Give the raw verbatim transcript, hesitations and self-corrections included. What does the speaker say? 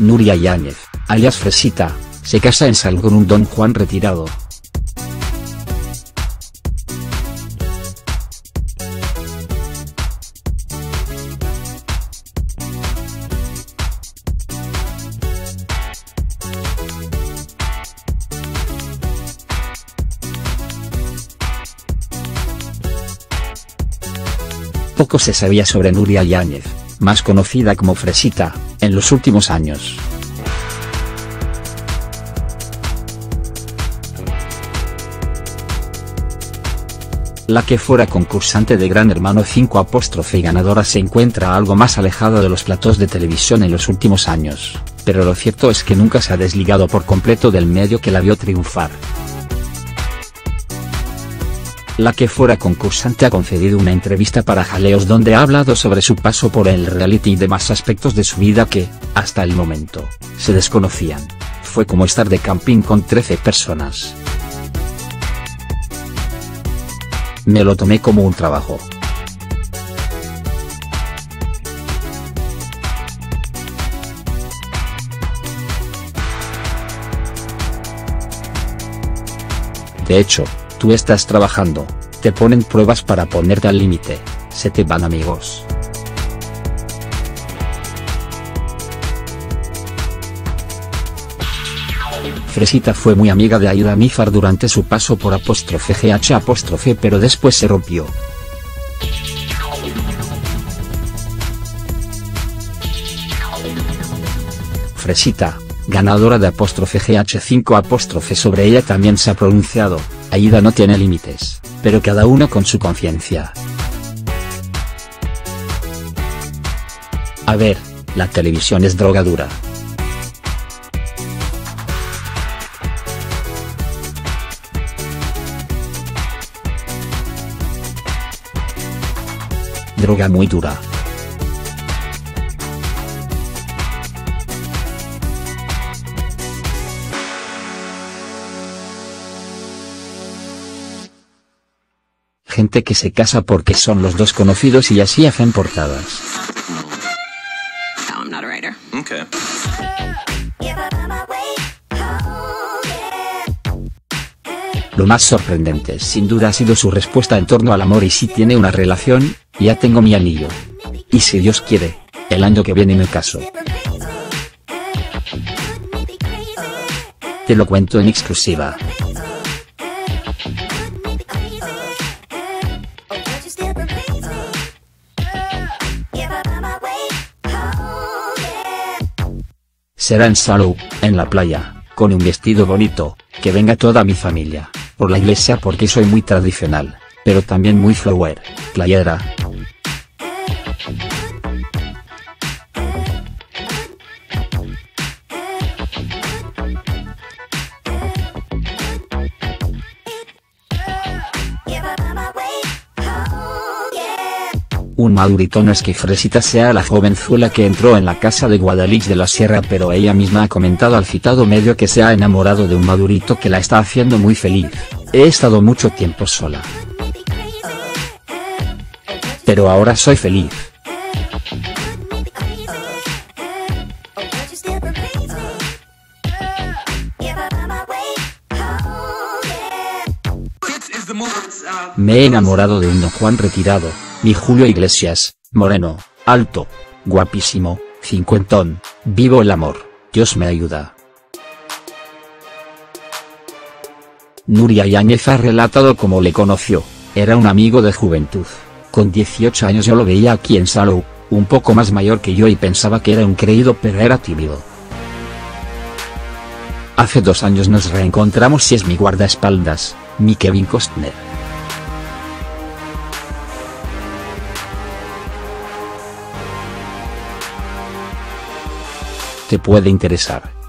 Nuria Yáñez, alias Fresita, se casa en Salou con un don Juan retirado. Poco se sabía sobre Nuria Yáñez, más conocida como Fresita, en los últimos años. La que fuera concursante de Gran Hermano cinco apóstrofe y ganadora se encuentra algo más alejada de los platós de televisión en los últimos años, pero lo cierto es que nunca se ha desligado por completo del medio que la vio triunfar. La que fuera concursante ha concedido una entrevista para Jaleos donde ha hablado sobre su paso por el reality y demás aspectos de su vida que, hasta el momento, se desconocían. Fue como estar de camping con trece personas. Me lo tomé como un trabajo. De hecho, tú estás trabajando, te ponen pruebas para ponerte al límite, se te van amigos. Fresita fue muy amiga de Aida Nífar durante su paso por apóstrofe gh apóstrofe pero después se rompió. Fresita, ganadora de apóstrofe gh cinco apóstrofe sobre ella también se ha pronunciado, Aida no tiene límites, pero cada uno con su conciencia. A ver, la televisión es drogadura. Droga muy dura. Gente que se casa porque son los dos conocidos y así hacen portadas. No, I'm not a writer. Okay. Lo más sorprendente sin duda ha sido su respuesta en torno al amor y si tiene una relación, ya tengo mi anillo. Y si Dios quiere, el año que viene me caso. Te lo cuento en exclusiva. Será en Salou, en la playa, con un vestido bonito, que venga toda mi familia, por la iglesia porque soy muy tradicional, pero también muy flower, playera. Un madurito no es que Fresita sea la jovenzuela que entró en la casa de Guadalix de la Sierra, pero ella misma ha comentado al citado medio que se ha enamorado de un madurito que la está haciendo muy feliz. He estado mucho tiempo sola, pero ahora soy feliz. Me he enamorado de un don Juan retirado, mi Julio Iglesias, moreno, alto, guapísimo, cincuentón, vivo el amor, Dios me ayuda. Nuria Yáñez ha relatado cómo le conoció, era un amigo de juventud, con dieciocho años yo lo veía aquí en Salou, un poco más mayor que yo y pensaba que era un creído pero era tímido. Hace dos años nos reencontramos y es mi guardaespaldas, mi Kevin Costner. Te puede interesar.